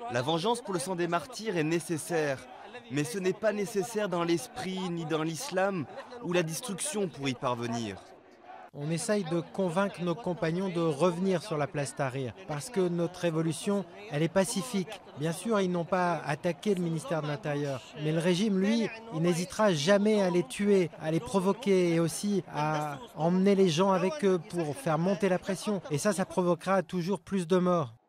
La vengeance pour le sang des martyrs est nécessaire, mais ce n'est pas nécessaire dans l'esprit ni dans l'islam ou la destruction pour y parvenir. On essaye de convaincre nos compagnons de revenir sur la place Tahrir parce que notre révolution, elle est pacifique. Bien sûr, ils n'ont pas attaqué le ministère de l'Intérieur, mais le régime, lui, il n'hésitera jamais à les tuer, à les provoquer et aussi à emmener les gens avec eux pour faire monter la pression. Et ça provoquera toujours plus de morts.